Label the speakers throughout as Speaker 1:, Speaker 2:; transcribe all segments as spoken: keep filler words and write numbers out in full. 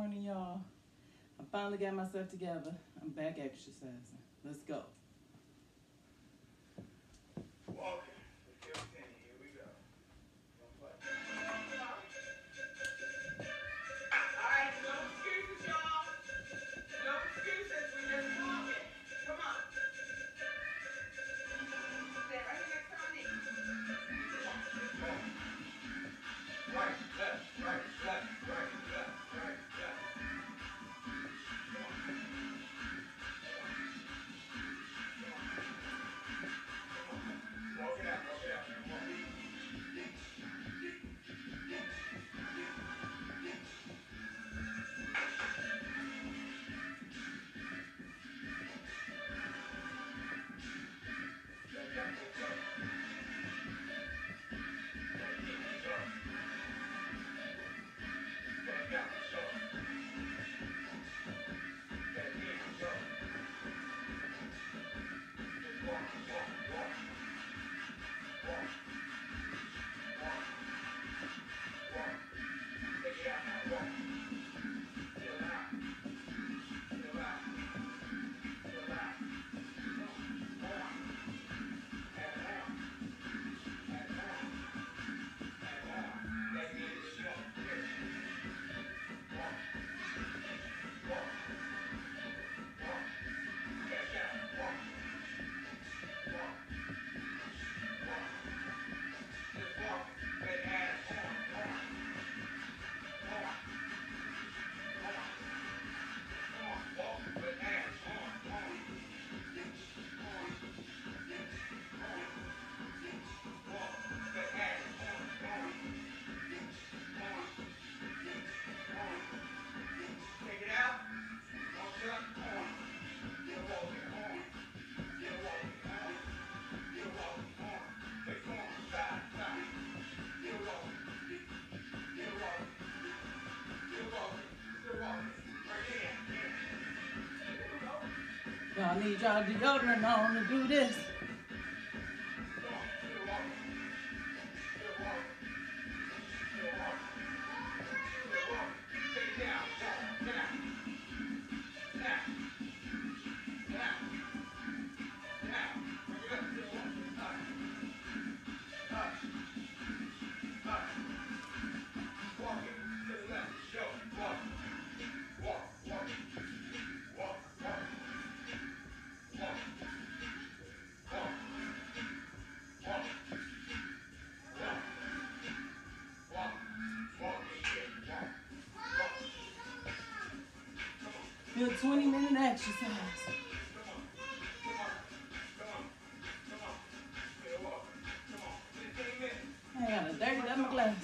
Speaker 1: morning, y'all. I finally got myself together. I'm back exercising. Let's go.
Speaker 2: Walking for fifteen. Here we go. Don't play. All right, no excuses, y'all. No excuses. We just walking. Come on. Stay right here next to my knee. Come on. Right, left, right, left, right, left, right, left. Come on. Walk it out, walk it out. Walk it.
Speaker 1: Y'all need y'all deodorant on to do this. Good twenty minute exercise. I gotta dirty up my glasses.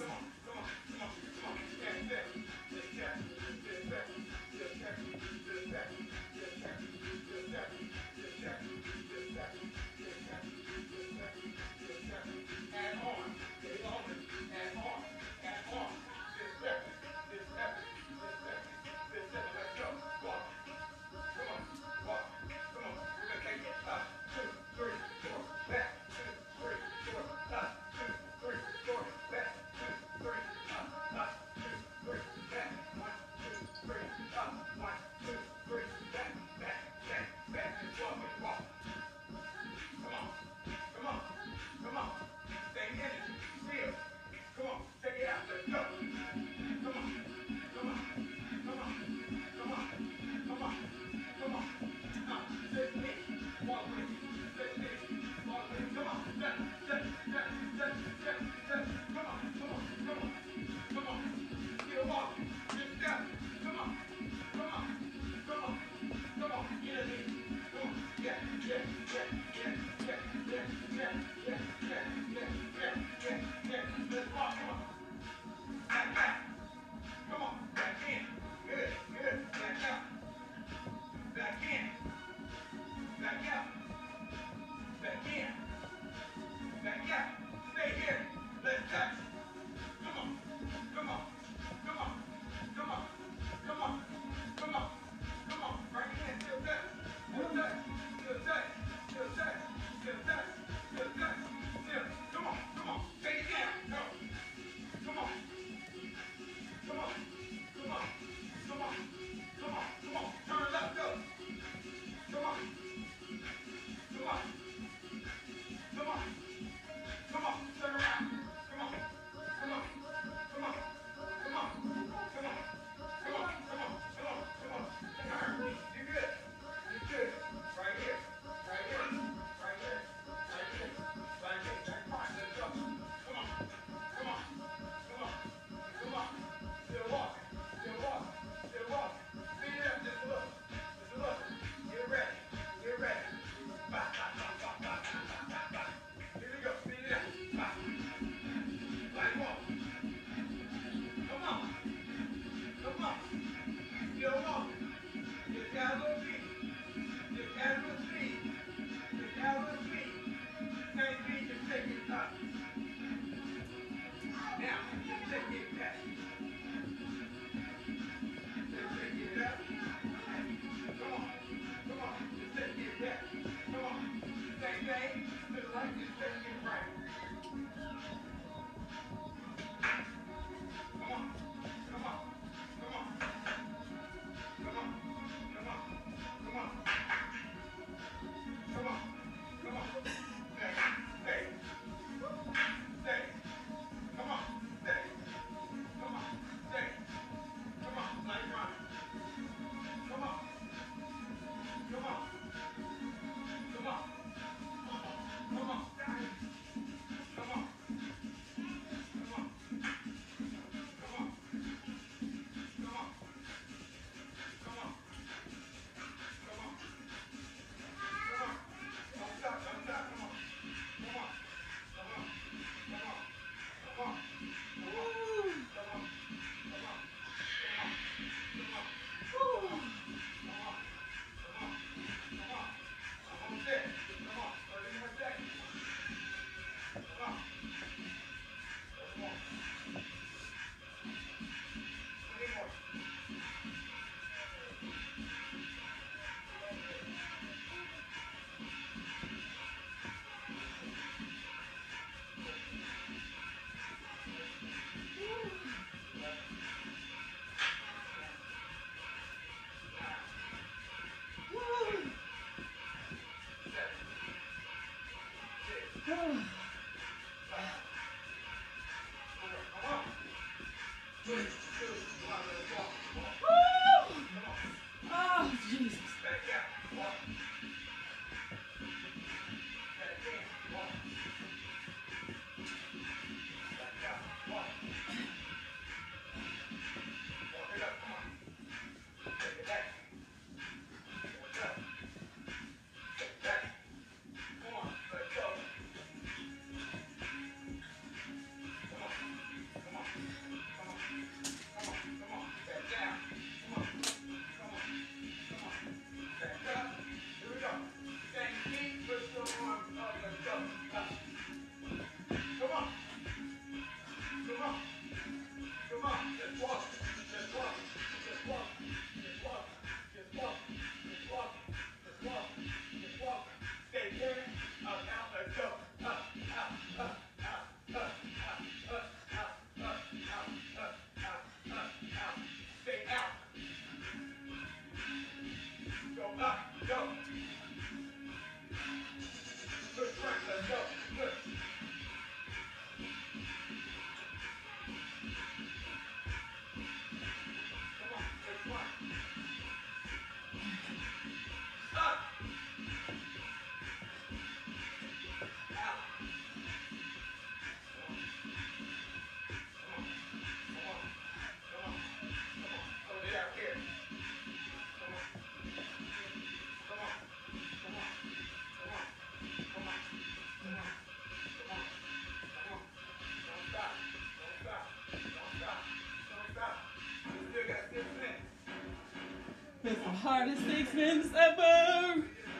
Speaker 1: hardest six minutes ever.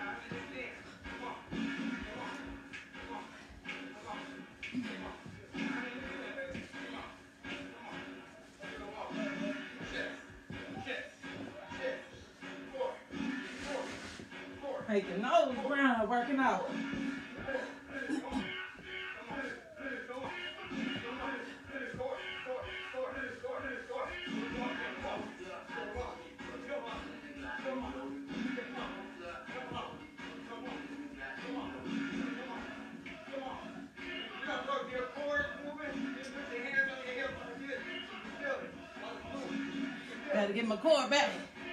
Speaker 1: Make your nose brown working out. Gotta get my core back.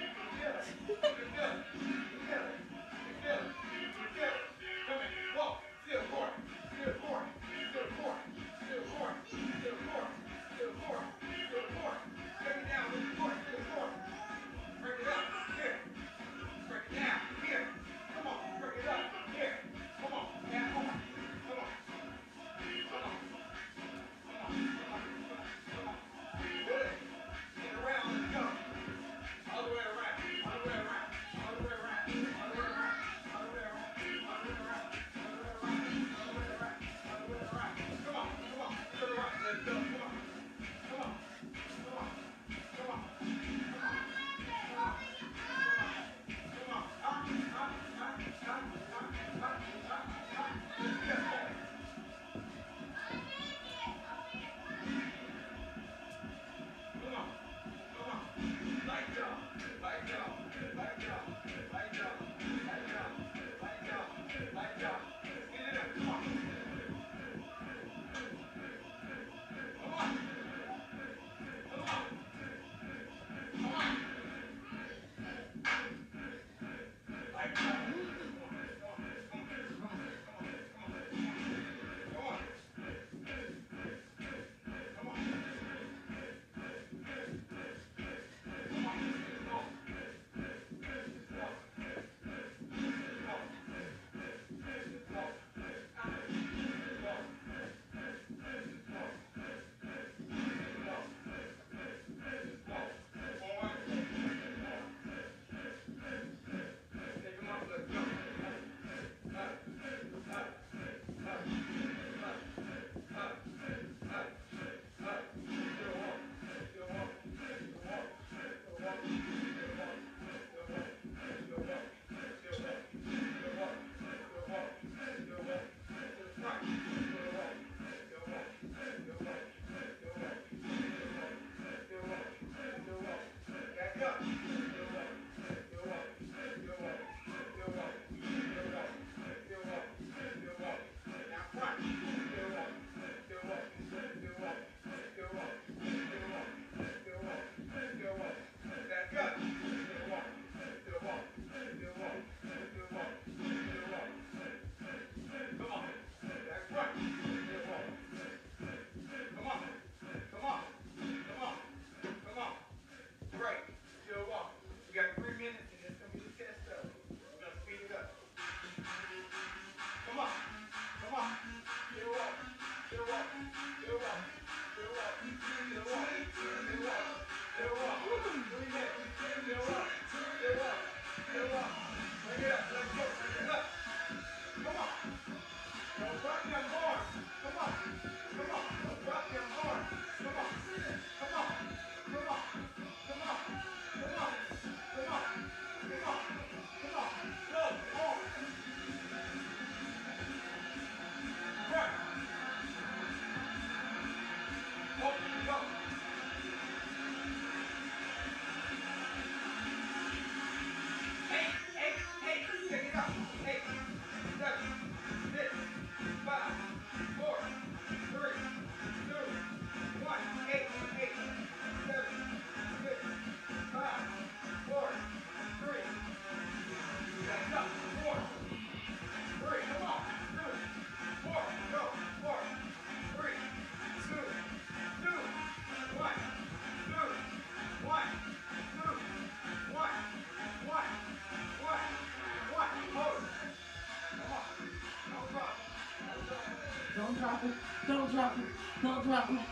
Speaker 1: Don't drop it. Don't drop it. Don't drop it.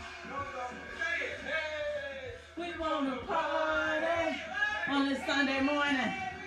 Speaker 1: We wanna party on this Sunday morning.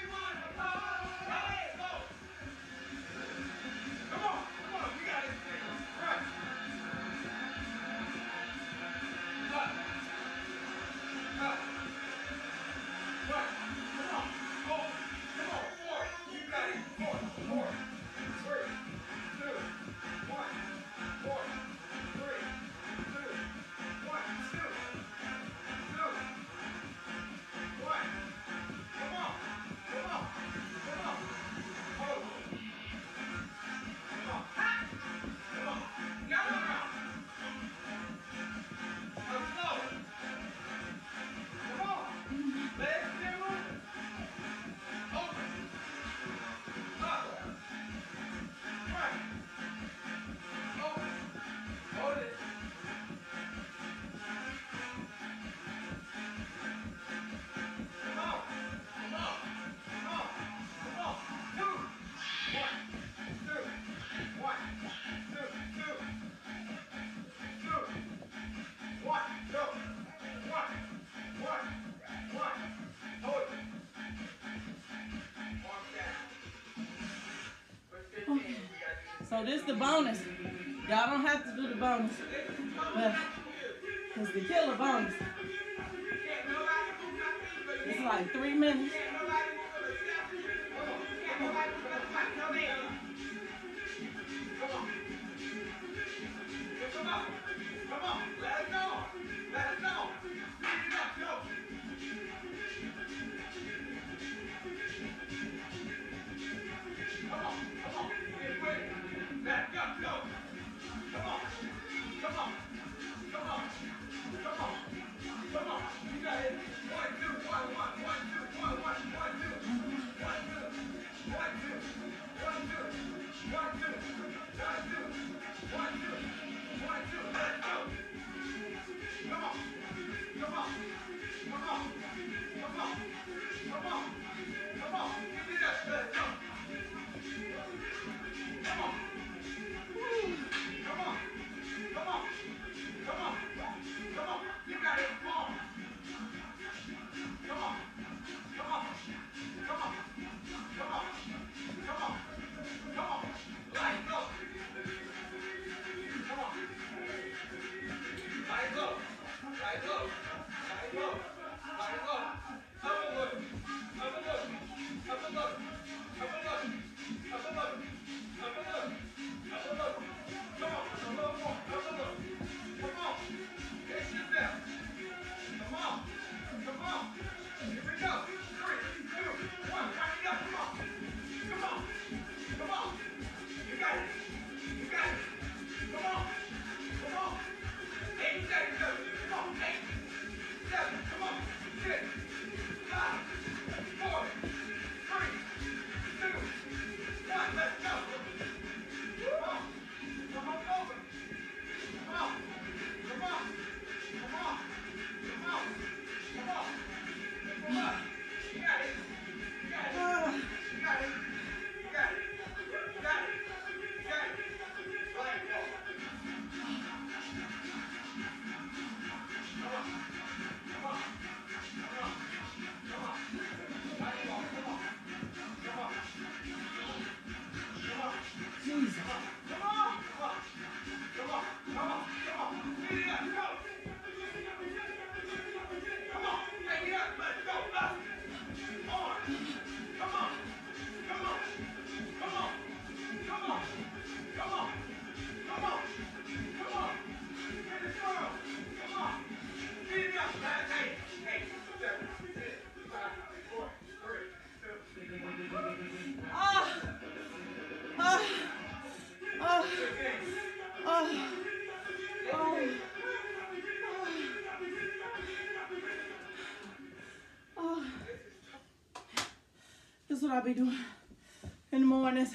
Speaker 1: So this the bonus. Y'all don't have to do the bonus, but it's the killer bonus. It's like three minutes. This is what I'll be doing in the mornings.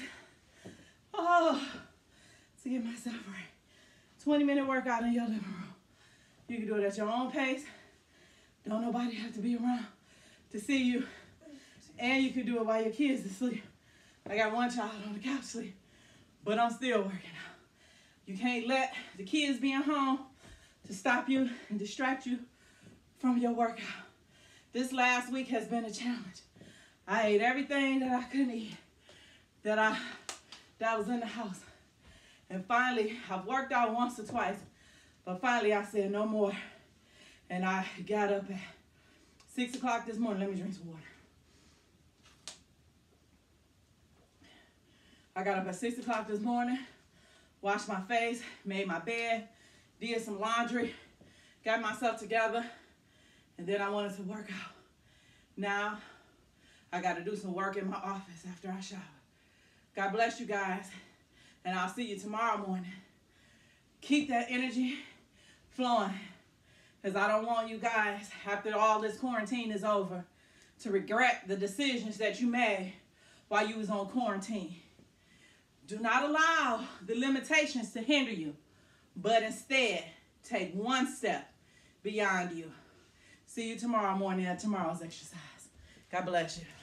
Speaker 1: Oh, to get myself right. twenty minute workout in your living room. You can do it at your own pace. Don't nobody have to be around to see you. And you can do it while your kids are asleep. I got one child on the couch sleep, but I'm still working out. You can't let the kids being home to stop you and distract you from your workout. This last week has been a challenge. I ate everything that I couldn't eat, that I that was in the house. And finally, I've worked out once or twice, but finally I said no more. And I got up at six o'clock this morning. Let me drink some water. I got up at six o'clock this morning, washed my face, made my bed, did some laundry, got myself together, and then I wanted to work out. Now, I got to do some work in my office after I shower. God bless you guys, and I'll see you tomorrow morning. Keep that energy flowing, because I don't want you guys, after all this quarantine is over, to regret the decisions that you made while you was on quarantine. Do not allow the limitations to hinder you, but instead, take one step beyond you. See you tomorrow morning at tomorrow's exercise. God bless you.